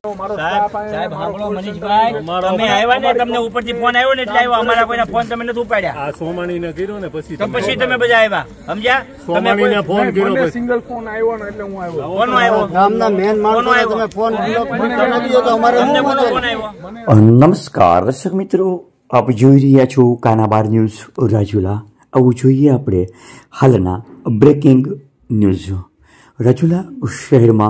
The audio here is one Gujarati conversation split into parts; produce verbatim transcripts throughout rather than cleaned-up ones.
સાહેબ સાંભળો મનીષભાઈ, તમે આવ્યા ને તમને ઉપરથી ફોન આવ્યો ને એટલે આવ્યો, અમારા કોઈના ફોન તમે નથી ઉપાડ્યા. આ સોમાણીને કર્યો ને પછી તો પછી તમે બધા આવ્યા, સમજ્યા? સોમાણીને ફોન કર્યો, સિંગલ ફોન આવ્યો ને એટલે હું આવ્યો. કોનો આવ્યો? ગામના મેન માણસો તમે ફોન કર્યો તો અમારે તમને કોનો ફોન આવ્યો? નમસ્કાર દર્શક મિત્રો, આપ જોઈ રહ્યા છો કાનાબાર ન્યૂઝ રાજુલા. આવું જોઈએ આપણે હાલના બ્રેકિંગ ન્યૂઝ. રાજુલા શહેરમાં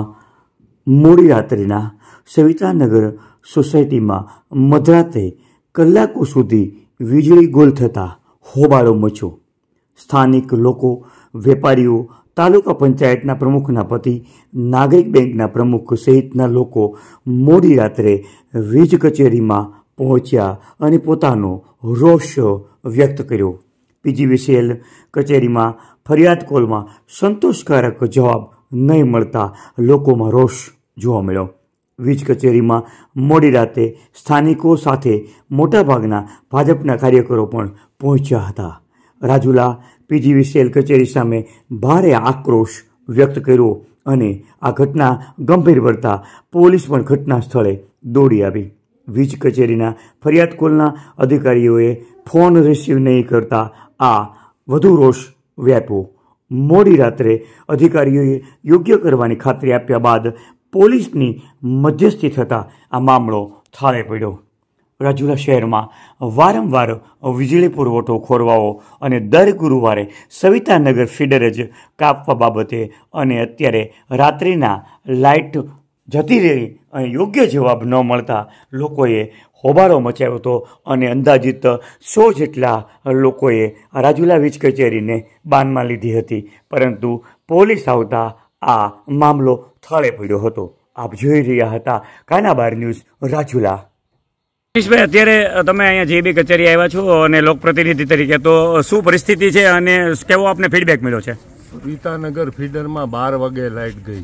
મોડી રાત્રિના સવિતાનગર સોસાયટીમાં મધરાતે કલાકો સુધી વીજળી ગોલ થતાં હોબાળો મચ્યો. સ્થાનિક લોકો, વેપારીઓ, તાલુકા પંચાયતના પ્રમુખના પતિ, નાગરિક બેંકના પ્રમુખ સહિતના લોકો મોડી રાત્રે વીજ કચેરીમાં પહોંચ્યા અને પોતાનો રોષ વ્યક્ત કર્યો. પીજીવીસીએલ કચેરીમાં ફરિયાદ કોલમાં સંતોષકારક જવાબ નહીં મળતા લોકોમાં રોષ જોવા મળ્યો. વીજ કચેરીમાં મોડી રાતે સ્થાનિકો સાથે મોટાભાગના ભાજપના કાર્યકરો પણ પહોંચ્યા હતા. રાજુલા પીજીવીસીએલ કચેરી સામે ભારે આક્રોશ વ્યક્ત કર્યો અને આ ઘટના ગંભીર બનતા પોલીસ પણ ઘટના સ્થળે દોડી આવી. વીજ કચેરીના ફરિયાદ કોલના અધિકારીઓએ ફોન રિસીવ નહીં કરતા આ વધુ રોષ વ્યાપ્યો. મોડી રાત્રે અધિકારીઓએ યોગ્ય કરવાની ખાતરી આપ્યા બાદ પોલીસની મધ્યસ્થી થતાં આ મામલો થાળે પડ્યો. રાજુલા શહેરમાં વારંવાર વીજળી પુરવઠો ખોરવાવો અને દર ગુરુવારે સવિતાનગર ફીડર જ કાપવા બાબતે અને અત્યારે રાત્રિના લાઇટ જતી રહી અને યોગ્ય જવાબ ન મળતા લોકોએ હોબાળો મચાવ્યો હતો અને અંદાજિત સો જેટલા લોકોએ રાજુલા વીજ કચેરીને બાનમાં લીધી હતી, પરંતુ પોલીસ આવતા આ મામલો થાળે પડ્યો હતો. આપ જોઈ રહ્યા હતા કાનાબાર ન્યૂઝ રાજુલા. મનીષભાઈ, અત્યારે તમે અહીંયા જેબી કચેરી આવ્યા છો અને લોકપ્રતિનિધિ તરીકે, તો શું પરિસ્થિતિ છે અને કેવો આપને ફીડબેક મળ્યો છે? સવિતાનગર ફીડરમાં બાર વાગે લાઇટ ગઈ,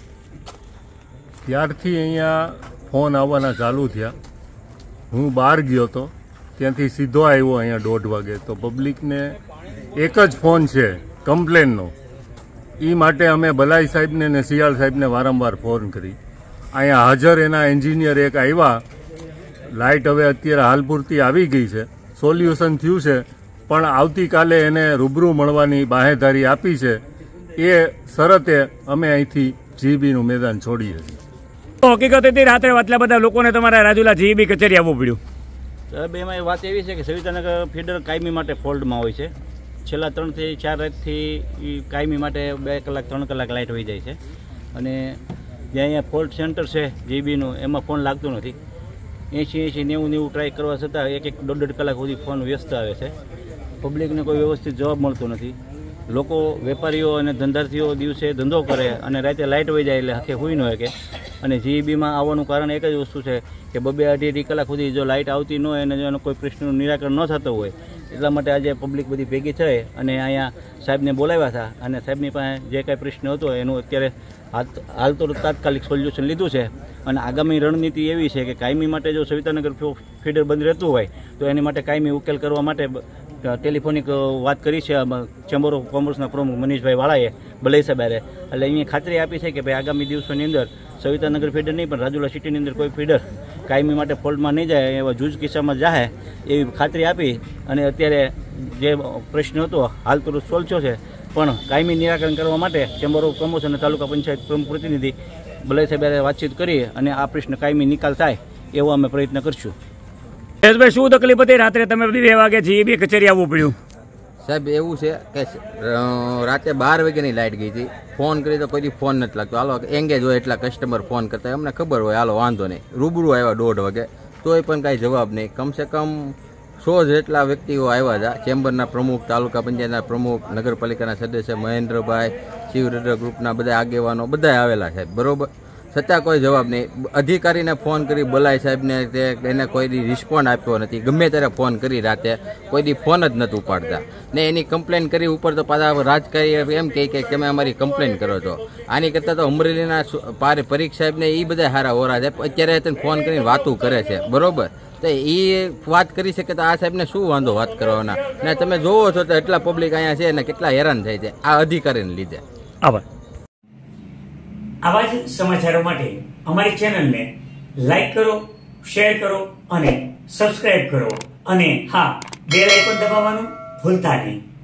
ત્યારથી અહીંયા ફોન આવવાના ચાલુ થયા. હું બહાર ગયો હતો, ત્યાંથી સીધો આવ્યો અહીંયા દોઢ વાગે, તો પબ્લિકને એક જ ફોન છે કમ્પ્લેનનો. એ માટે અમે બલાઈ સાહેબને ને સિયાળ સાહેબને વારંવાર ફોન કરી. અહીંયા હાજર એના એન્જિનિયર એક આવ્યા. લાઇટ હવે અત્યારે હાલ પૂરતી આવી ગઈ છે, સોલ્યુશન થયું છે, પણ આવતીકાલે એને રૂબરૂ મળવાની બાહેધારી આપી છે. એ શરતે અમે અહીંથી જીબીનું મેદાન છોડીએ છીએ. હકીકત હતી રાત્રે આટલા બધા લોકોને તમારા રાજુલા જીબી કચેરી આવવું પડ્યું? સાહેબ, એમાં વાત એવી છે કે સવિતાનગર ફીડર કાયમી માટે ફોલ્ટમાં હોય છે. છેલ્લા ત્રણથી ચાર રાતથી કાયમી માટે બે કલાક ત્રણ કલાક લાઇટ હોઈ જાય છે અને જ્યાં અહીંયા ફોલ્ટ સેન્ટર છે જીબીનું, એમાં ફોન લાગતો નથી. એંશી એંશી નેવું નેવું ટ્રાય કરવા છતાં એક એક દોઢ દોઢ કલાક સુધી ફોન વ્યસ્ત આવે છે. પબ્લિકને કોઈ વ્યવસ્થિત જવાબ મળતો નથી. લોકો, વેપારીઓ અને ધંધાર્થીઓ દિવસે ધંધો કરે અને રાતે લાઇટ વહી જાય એટલે આખે હોઈ ન શકે. અને જીબીમાં આવવાનું કારણ એક જ વસ્તુ છે કે બબે અઢી અઢી કલાક સુધી જો લાઇટ આવતી ન હોય અને જો એનો કોઈ પ્રશ્નનું નિરાકરણ ન થતું હોય, એટલા માટે આજે પબ્લિક બધી ભેગી થઈ અને અહીંયા સાહેબને બોલાવ્યા હતા અને સાહેબની પાસે જે કાંઈ પ્રશ્ન હતો એનું અત્યારે હાલ તો તાત્કાલિક સોલ્યુશન લીધું છે. અને આગામી રણનીતિ એવી છે કે કાયમી માટે જો સવિતાનગર ફીડર બંધ રહેતું હોય તો એની માટે કાયમી ઉકેલ કરવા માટે ટેલિફોનિક વાત કરી છે ચેમ્બર ઓફ કોમર્સના પ્રમુખ મનીષભાઈ વાળાએ, બલઈ સાહેબે. એટલે અહીંયા ખાતરી આપી છે કે ભાઈ આગામી દિવસોની અંદર સવિતાનગર ફીડર નહીં પણ રાજુલા સિટીની અંદર કોઈ ફીડર કાયમી માટે ફોલ્ટમાં નહીં જાય, એવા જૂજ કિસ્સામાં જાય એવી ખાતરી આપી. અને અત્યારે જે પ્રશ્ન હતો હાલ તો સોલ્વ થયો છે, પણ કાયમી નિરાકરણ કરવા માટે ચેમ્બર ઓફ કોમર્સ અને તાલુકા પંચાયત પ્રમુખ પ્રતિનિધિ બલઈ સાહેબે વાતચીત કરી અને આ પ્રશ્ન કાયમી નિકાલ થાય એવો અમે પ્રયત્ન કરશું. ભાઈ, શું તકલીફ હતી રાત્રે તમે બે વાગે જીબી કચેરી આવવું પડ્યું? સાહેબ, એવું છે કે રાતે બાર વાગ્યાની લાઇટ ગઈ હતી. ફોન કરી તો કોઈ ફોન નથી લાગતો. હાલો એંગેજ હોય એટલા કસ્ટમર ફોન કરતા, અમને ખબર હોય હાલો વાંધો નહીં. રૂબરૂ આવ્યા દોઢ વાગે, તોય પણ કાંઈ જવાબ નહીં. કમસે કમ સો જેટલા વ્યક્તિઓ આવ્યા હતા. ચેમ્બરના પ્રમુખ, તાલુકા પંચાયતના પ્રમુખ, નગરપાલિકાના સદસ્ય મહેન્દ્રભાઈ, શિવરદ્ર ગ્રુપના બધા આગેવાનો બધા આવેલા સાહેબ, બરોબર. છતાં કોઈ જવાબ નહીં. અધિકારીને ફોન કરી બલાઈ સાહેબને, એને કોઈ રિસ્પોન્ડ આપ્યો નથી. ગમે ત્યારે ફોન કરી રાતે, કોઈ દી ફોન જ નથી ઉપાડતા ને એની કમ્પ્લેન કરી ઉપર તો પાછા રાજકારી એમ કહે કે તમે અમારી કમ્પ્લેન કરો છો. આની કરતાં તો અમરેલીના પરીક્ષા સાહેબને એ બધા સારા હોરા છે, અત્યારે તેને ફોન કરીને વાતું કરે છે, બરોબર. તો એ વાત કરી શકે તો આ સાહેબને શું વાંધો વાત કરવાના? ને તમે જોવો છો તો એટલા પબ્લિક અહીંયા છે ને કેટલા હેરાન થાય છે આ અધિકારીને લીધે. આભાર. આવા જ સમાચારો માટે અમારી ચેનલને લાઈક કરો, શેર કરો અને સબસ્ક્રાઇબ કરો અને હા બેલ આઇકોન દબાવવાનું ભૂલતા નહીં.